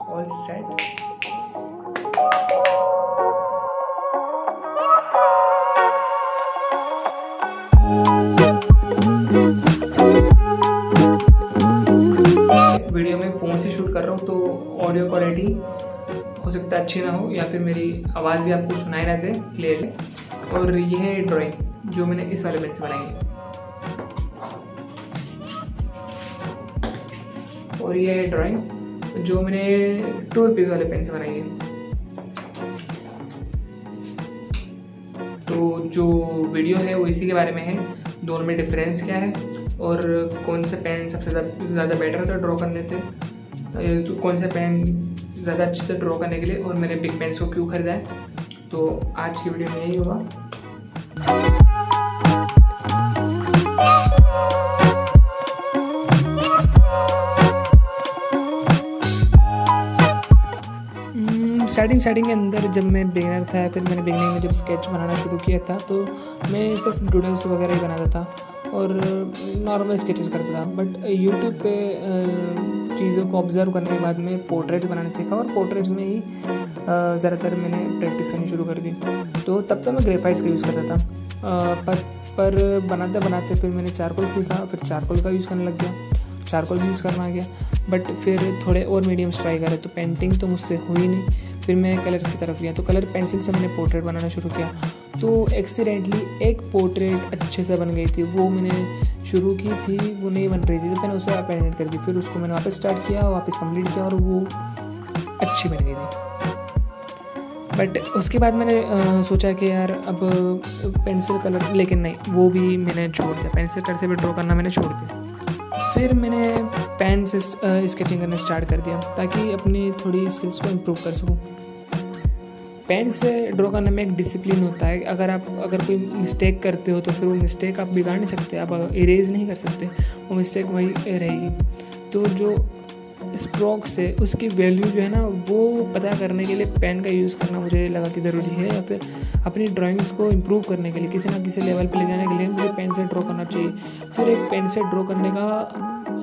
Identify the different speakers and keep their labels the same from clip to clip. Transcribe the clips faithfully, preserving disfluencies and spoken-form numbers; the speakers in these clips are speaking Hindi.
Speaker 1: All set. वीडियो में फ़ोन से शूट कर रहा हूँ तो ऑडियो क्वालिटी हो सकता है अच्छी ना हो, या फिर मेरी आवाज़ भी आपको सुनाई ना दे क्लियरली। और ये है ड्राइंग जो मैंने इस वाले पेन से बनाई है, और ये है ड्राइंग जो मैंने टू रुपीज़ वाले पेन से बनाई है। तो जो वीडियो है वो इसी के बारे में है, दोनों में डिफरेंस क्या है और कौन सा पेन सबसे ज़्यादा बेटर होता है ड्रॉ करने से, तो कौन सा पेन ज़्यादा अच्छे से ड्रॉ करने के लिए, और मैंने बिग पेन्स को क्यों ख़रीदा है। तो आज की वीडियो में यही होगा। स्टार्टिंग स्टार्टिंग के अंदर जब मैं बिगिनर था, फिर मैंने बिगिनिंग में जब स्केच बनाना शुरू किया था तो मैं सिर्फ डूडल्स वगैरह ही बनाता था और नॉर्मल स्केचेस करता था। बट यूट्यूब पे चीज़ों को ऑब्ज़र्व करने के बाद मैं पोर्ट्रेट्स बनाने सीखा, और पोर्ट्रेट्स में ही ज़्यादातर मैंने प्रैक्टिस करनी शुरू कर दी। तो तब तो मैं ग्रेफाइट्स का यूज़ करता था, पर पर बनाते बनाते फिर मैंने चारकोल सीखा, फिर चारकोल का यूज़ करने लग गया, चारकोल भी यूज़ करना आ गया। बट फिर थोड़े और मीडियम्स ट्राई करे तो पेंटिंग तो मुझसे हुई नहीं, फिर मैं कलर्स की तरफ गया, तो कलर पेंसिल से मैंने पोर्ट्रेट बनाना शुरू किया। तो एक्सीडेंटली एक पोर्ट्रेट अच्छे से बन गई थी, वो मैंने शुरू की थी, वो नहीं बन रही थी तो मैंने उसे अपेंडेंट कर दी, फिर उसको मैंने वापस स्टार्ट किया, वापस कंप्लीट किया और वो अच्छी बन गई थी। बट उसके बाद मैंने आ, सोचा कि यार अब पेंसिल कलर, लेकिन नहीं, वो भी मैंने छोड़ दिया, पेंसिल कलर से भी ड्रॉ करना मैंने छोड़ दिया। फिर मैंने पेन से स्केचिंग करना स्टार्ट कर दिया ताकि अपनी थोड़ी स्किल्स को इम्प्रूव कर सकूँ। पेन से ड्रॉ करने में एक डिसिप्लिन होता है, अगर आप अगर कोई मिस्टेक करते हो तो फिर वो मिस्टेक आप बिगाड़ नहीं सकते, आप इरेज नहीं कर सकते, वो मिस्टेक वही रहेगी। तो जो स्ट्रोक्स है उसकी वैल्यू जो है ना, वो पता करने के लिए पेन का यूज़ करना मुझे लगा कि ज़रूरी है, या फिर अपनी ड्राइंग्स को इम्प्रूव करने के लिए, किसी ना किसी लेवल पे ले जाने के लिए मुझे पेन से ड्रॉ करना चाहिए। फिर एक पेन से ड्रॉ करने का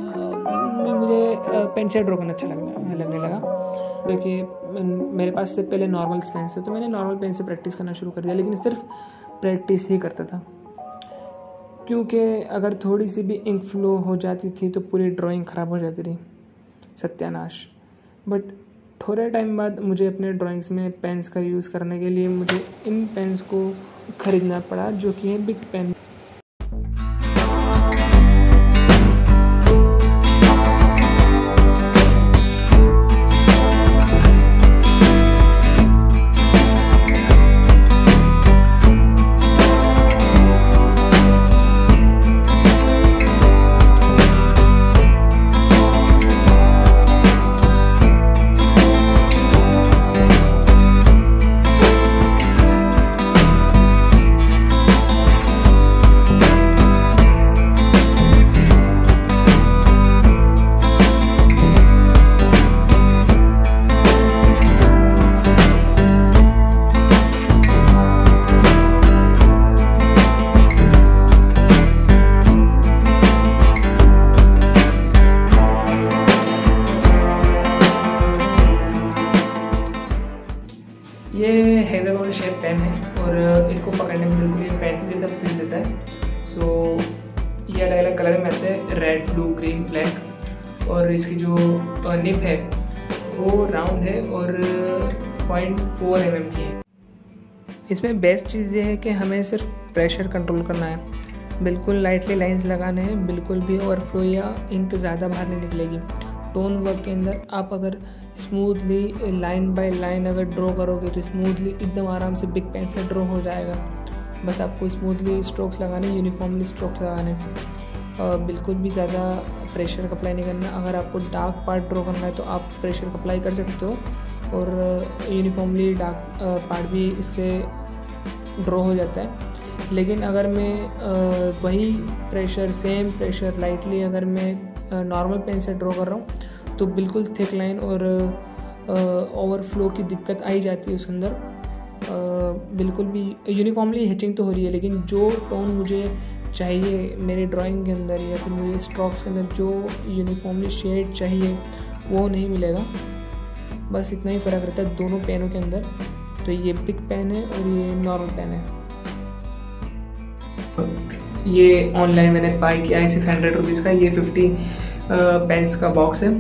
Speaker 1: मुझे पेन से ड्रॉ करना अच्छा लगने लगने लगा, क्योंकि मेरे पास से पहले नॉर्मल पेन से, तो मैंने नॉर्मल पेन से प्रैक्टिस करना शुरू कर दिया, लेकिन सिर्फ प्रैक्टिस ही करता था, क्योंकि अगर थोड़ी सी भी इंक फ्लो हो जाती थी तो पूरी ड्राइंग ख़राब हो जाती थी, सत्यानाश। बट थोड़े टाइम बाद मुझे अपने ड्राइंग्स में पेन्स का यूज़ करने के लिए मुझे इन पेन्स को ख़रीदना पड़ा, जो कि है बिग पेन। ये हेदर और शेप पेन है, और इसको पकड़ने में बिल्कुल ये पेंसिल जैसा फील देता है। सो ये अलग अलग कलर में आते हैं, रेड, ब्लू, ग्रीन, ब्लैक, और इसकी जो निप है वो राउंड है और पॉइंट फोर एम एम की है। इसमें बेस्ट चीज़ ये है कि हमें सिर्फ प्रेशर कंट्रोल करना है, बिल्कुल लाइटली लाइंस लगाने हैं, बिल्कुल भी ओवरफ्लो या इंक ज़्यादा बाहर नहीं निकलेगी। टोन वर्क के अंदर आप अगर स्मूथली लाइन बाय लाइन अगर ड्रॉ करोगे तो स्मूथली एकदम आराम से बिग पेन से ड्रॉ हो जाएगा। बस आपको स्मूथली स्ट्रोक्स लगाने, यूनिफॉर्मली स्ट्रोक्स लगाने, और बिल्कुल भी ज़्यादा प्रेशर अप्लाई नहीं करना। अगर आपको डार्क पार्ट ड्रॉ करना है तो आप प्रेशर अप्लाई कर सकते हो, और यूनिफॉर्मली डार्क पार्ट भी इससे ड्रॉ हो जाता है। लेकिन अगर मैं वही प्रेशर, सेम प्रेशर लाइटली अगर मैं नॉर्मल पेन से ड्रॉ कर रहा हूँ तो बिल्कुल थिक लाइन और ओवरफ्लो की दिक्कत आई जाती है उसके अंदर। बिल्कुल भी यूनिफॉर्मली हैचिंग तो हो रही है, लेकिन जो टोन मुझे चाहिए मेरे ड्राइंग के अंदर या फिर मुझे स्ट्रोक्स के अंदर जो यूनिफॉर्मली शेड चाहिए वो नहीं मिलेगा। बस इतना ही फ़र्क रहता है दोनों पेनों के अंदर। तो ये बिग पेन है और ये नॉर्मल पेन है। ये ऑनलाइन मैंने बाई किया है सिक्स हंड्रेड रुपीज़ का। ये फिफ्टी पेन्स का बॉक्स है।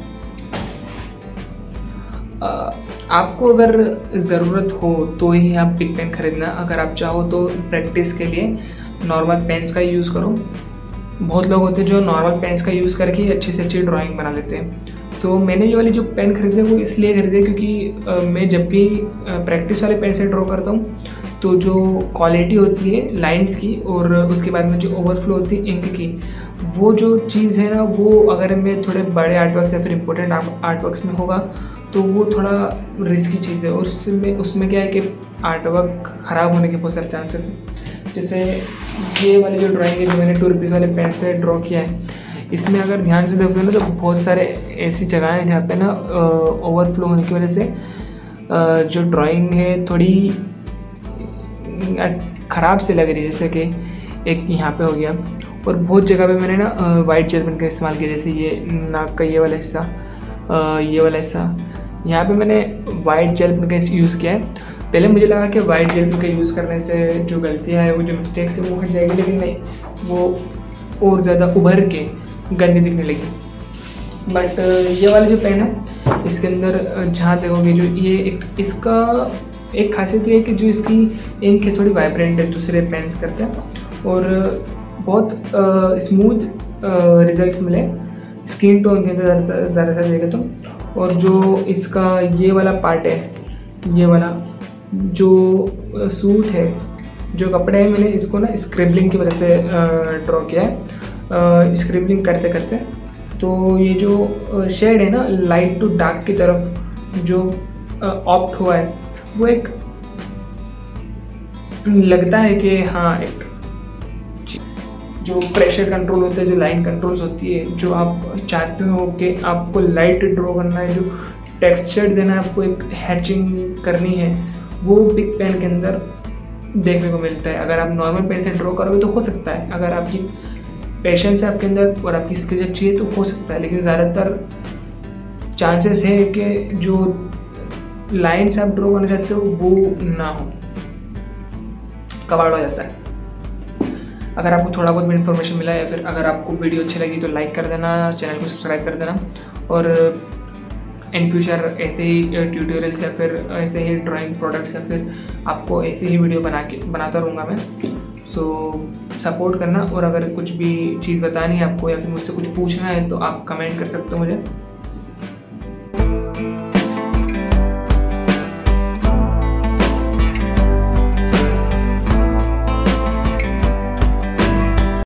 Speaker 1: आपको अगर ज़रूरत हो तो ही आप बिग पेन ख़रीदना। अगर आप चाहो तो प्रैक्टिस के लिए नॉर्मल पेन्स का यूज़ करो। बहुत लोग होते हैं जो नॉर्मल पेन्स का यूज़ करके अच्छी से अच्छी ड्राइंग बना लेते हैं। तो मैंने ये वाली जो पेन खरीदे वो इसलिए खरीदे क्योंकि आ, मैं जब भी प्रैक्टिस वाले पेन से ड्रॉ करता हूँ तो जो क्वालिटी होती है लाइंस की और उसके बाद में जो ओवरफ्लो होती है इंक की, वो जो चीज़ है ना, वो अगर मैं थोड़े बड़े आर्ट वर्क्स या फिर इम्पोर्टेंट आर्ट वर्क्स में होगा तो वो थोड़ा रिस्की चीज़ है। और उसमें उसमें क्या है कि आर्ट वर्क ख़राब होने के बहुत सारे चांसेस हैं। जैसे ये वाली जो ड्राइंग है जो मैंने टू रुपीज़ वाले पेन से ड्रॉ किया है, इसमें अगर ध्यान से देखोगे ना तो बहुत सारे ऐसी जगह हैं जहाँ पे ना ओवरफ्लो होने की वजह से आ, जो ड्राइंग है थोड़ी ख़राब से लग रही है। जैसे कि एक यहाँ पे हो गया, और बहुत जगह पे मैंने ना वाइट जेल पेन का इस्तेमाल किया। जैसे ये नाक का ये वाला हिस्सा, ये वाला हिस्सा, यहाँ पे मैंने वाइट जेल पेन का यूज़ किया है। पहले मुझे लगा कि वाइट जेल पेन का यूज़ करने से जो गलतियाँ हैं, वो जो मिस्टेक्स है वो हट जाएगी, लेकिन नहीं, वो और ज़्यादा उभर के गंदी दिखने लगी। बट ये वाला जो पेन है इसके अंदर जहाँ देखोगे जो ये एक इसका एक खासियत ये है कि जो इसकी इंक है थोड़ी वाइब्रेंट है दूसरे पेन्स करते हैं, और बहुत स्मूथ रिजल्ट्स मिले स्किन टोन के अंदर ज़्यादा ज़्यादा देखे तो। और जो इसका ये वाला पार्ट है, ये वाला जो सूट है, जो कपड़े हैं, मैंने इसको ना स्क्रिबलिंग की वजह से ड्रॉ किया है। स्क्रिबलिंग करते करते तो ये जो शेड है ना लाइट टू डार्क की तरफ जो ऑप्ट हुआ है, वो एक लगता है कि हाँ एक जो प्रेशर कंट्रोल होता है, जो लाइन कंट्रोल्स होती है, जो आप चाहते हो कि आपको लाइट ड्रॉ करना है, जो टेक्सचर देना है, आपको एक हैचिंग करनी है, वो बिग पेन के अंदर देखने को मिलता है। अगर आप नॉर्मल पेन से ड्रॉ करोगे तो हो सकता है, अगर आपकी पेशेंस है आपके अंदर और आपकी स्किल्स अच्छी है तो हो सकता है, लेकिन ज़्यादातर चांसेस है कि जो लाइन्स आप ड्रॉ करना चाहते हो वो ना हो, कबाड़ हो जाता है। अगर आपको थोड़ा बहुत भी इन्फॉर्मेशन मिला या फिर अगर आपको वीडियो अच्छी लगी तो लाइक कर देना, चैनल को सब्सक्राइब कर देना, और इन फ्यूचर ऐसे ही ट्यूटोरियल्स या फिर ऐसे ही ड्राइंग प्रोडक्ट्स या फिर आपको ऐसे ही वीडियो बना के बनाता रहूँगा मैं। सो सपोर्ट करना, और अगर कुछ भी चीज़ बतानी है आपको या फिर मुझसे कुछ पूछना है तो आप कमेंट कर सकते हो मुझे।